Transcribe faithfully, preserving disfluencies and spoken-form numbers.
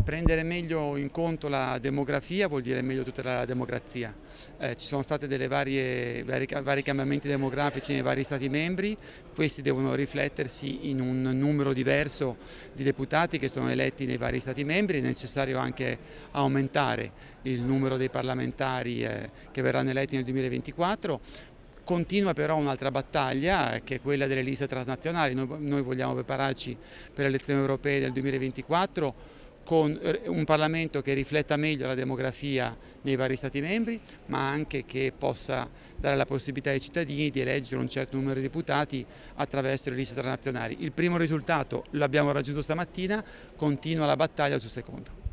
Prendere meglio in conto la demografia vuol dire meglio tutelare la democrazia. Eh, ci sono stati delle varie, vari, vari cambiamenti demografici nei vari Stati membri, questi devono riflettersi in un numero diverso di deputati che sono eletti nei vari Stati membri, è necessario anche aumentare il numero dei parlamentari eh, che verranno eletti nel duemilaventiquattro. Continua però un'altra battaglia che è quella delle liste transnazionali. Noi, noi vogliamo prepararci per le elezioni europee del duemilaventiquattro con un Parlamento che rifletta meglio la demografia nei vari Stati membri, ma anche che possa dare la possibilità ai cittadini di eleggere un certo numero di deputati attraverso le liste transnazionali. Il primo risultato l'abbiamo raggiunto stamattina, continua la battaglia sul secondo.